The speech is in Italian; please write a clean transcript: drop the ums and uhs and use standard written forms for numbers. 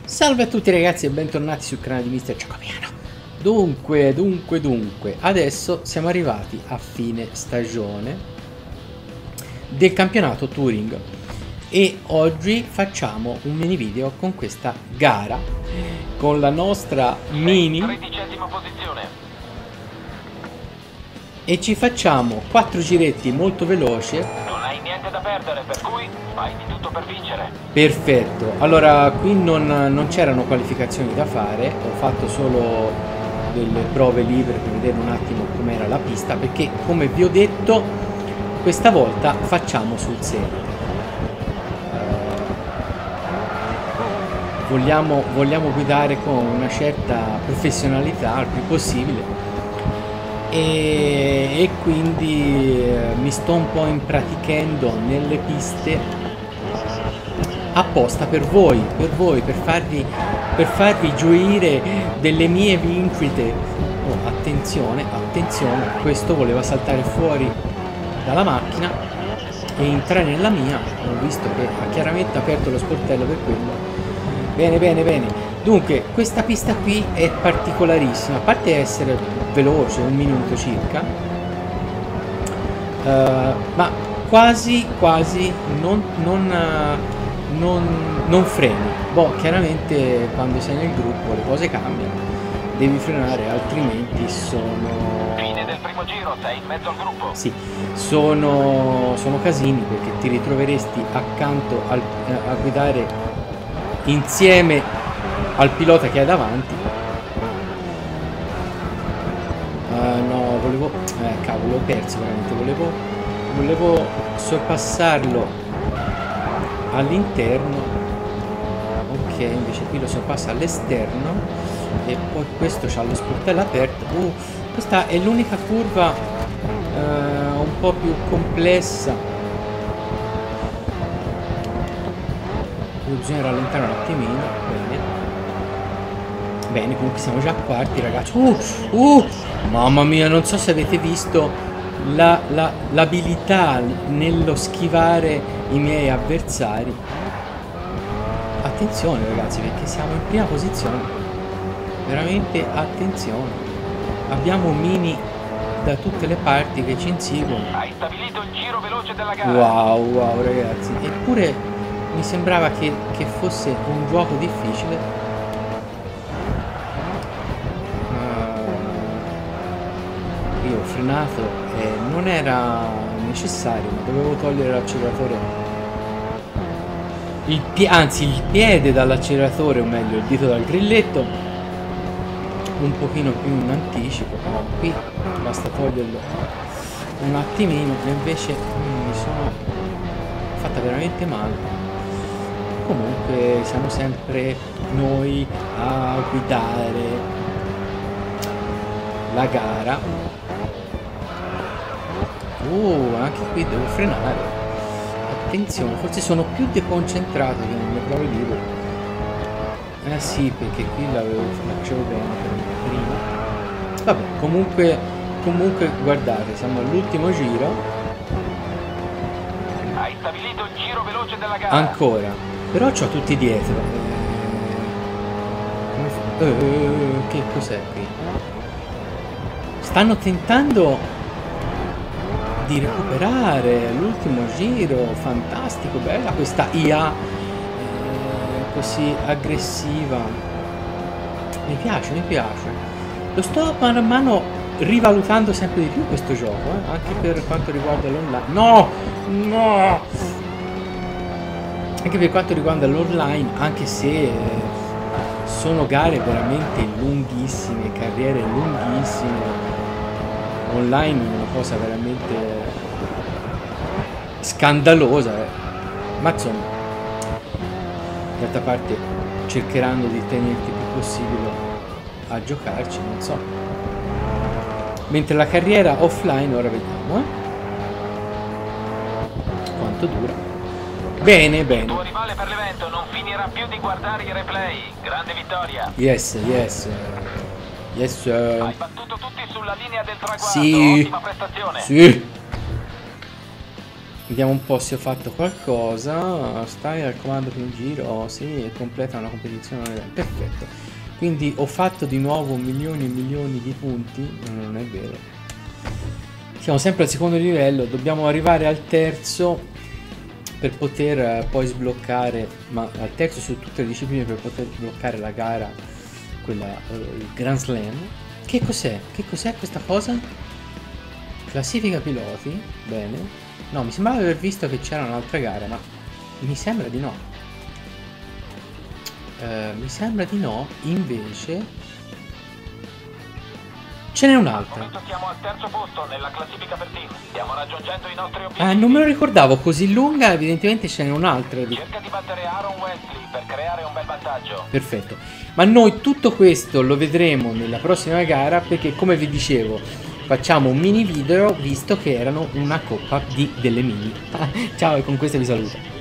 Salve a tutti ragazzi e bentornati sul canale di Mister Giacomiano. Dunque, adesso siamo arrivati a fine stagione del campionato Touring e oggi facciamo un mini video con questa gara, con la nostra Mini, e ci facciamo 4 giretti molto veloci. Non hai niente da perdere, per cui fai di tutto per vincere. Perfetto, allora qui non c'erano qualificazioni da fare, ho fatto solo delle prove libere per vedere un attimo com'era la pista, perché come vi ho detto questa volta facciamo sul serio. Vogliamo guidare con una certa professionalità il più possibile e quindi mi sto un po' impratichendo nelle piste apposta per voi, per farvi gioire delle mie vincite. Oh, attenzione, questo voleva saltare fuori dalla macchina e entrare nella mia. Ho visto che ha chiaramente aperto lo sportello per quello. Bene. Dunque, questa pista qui è particolarissima, a parte essere veloce, 1 minuto circa, ma quasi non freni. Boh, chiaramente quando sei nel gruppo le cose cambiano, devi frenare, altrimenti sono... Fine del primo giro, sei in mezzo al gruppo. Sì, sono casini, perché ti ritroveresti accanto a guidare insieme al pilota che hai davanti. No, cavolo, ho perso veramente. Volevo sorpassarlo all'interno. Ok, invece qui lo sorpassa all'esterno e poi questo c'ha lo sportello aperto. Questa è l'unica curva un po' più complessa. Bisogna rallentare un attimino. Bene, comunque siamo già a quarti ragazzi. Mamma mia, non so se avete visto l'abilità nello schivare i miei avversari. Attenzione ragazzi, perché siamo in prima posizione, veramente attenzione, abbiamo Mini da tutte le parti che ci inseguono. Hai stabilito il giro veloce della gara. Wow ragazzi, eppure mi sembrava che fosse un gioco difficile. Io ho frenato e non era necessario, ma dovevo togliere l'acceleratore, anzi il piede dall'acceleratore, o meglio il dito dal grilletto, un pochino più in anticipo. No, qui basta toglierlo un attimino e invece mi sono fatta veramente male. Comunque siamo sempre noi a guidare la gara. Anche qui devo frenare. Attenzione, forse sono più deconcentrato che nelle prove libere. Sì, perché qui la facevo bene prima. Vabbè, comunque guardate, siamo all'ultimo giro. Hai stabilito il giro veloce della gara. Ancora. Però c'ho tutti dietro. Che cos'è qui? Stanno tentando di recuperare l'ultimo giro. Fantastico, bella questa IA così aggressiva. Mi piace. Lo sto man mano rivalutando sempre di più questo gioco, anche per quanto riguarda l'online. No! Anche per quanto riguarda l'online, anche se sono gare veramente lunghissime, carriere lunghissime, online è una cosa veramente scandalosa, ma insomma, d'altra parte cercheranno di tenerti il più possibile a giocarci, non so. Mentre la carriera offline, ora vediamo quanto dura. Bene. Il tuo rivale per l'evento non finirà più di guardare i replay. Grande vittoria. Yes. Hai battuto tutti sulla linea del traguardo. Sì. Ottima prestazione. Sì. Vediamo un po' se ho fatto qualcosa. Stai al comando per un giro, sì, e completa una competizione. Perfetto. Quindi ho fatto di nuovo milioni e milioni di punti. No, non è vero. Siamo sempre al secondo livello, dobbiamo arrivare al terzo per poter poi sbloccare, ma al terzo su tutte le discipline per poter sbloccare la gara, quella, il Grand Slam. Che cos'è? Che cos'è questa cosa? Classifica piloti, bene. No, mi sembrava di aver visto che c'era un'altra gara, ma mi sembra di no. Mi sembra di no, invece ce n'è Al un'altra. momento siamo al terzo posto nella classifica per team. Stiamo raggiungendo i nostri Ah, obiettivi. non me lo ricordavo così lunga, evidentemente ce n'è un'altra. Cerca di battere Aaron Wesley per creare un bel vantaggio. Perfetto, ma noi tutto questo lo vedremo nella prossima gara perché, come vi dicevo, facciamo un mini video visto che erano una coppa di delle mini. Ciao, e con questo vi saluto.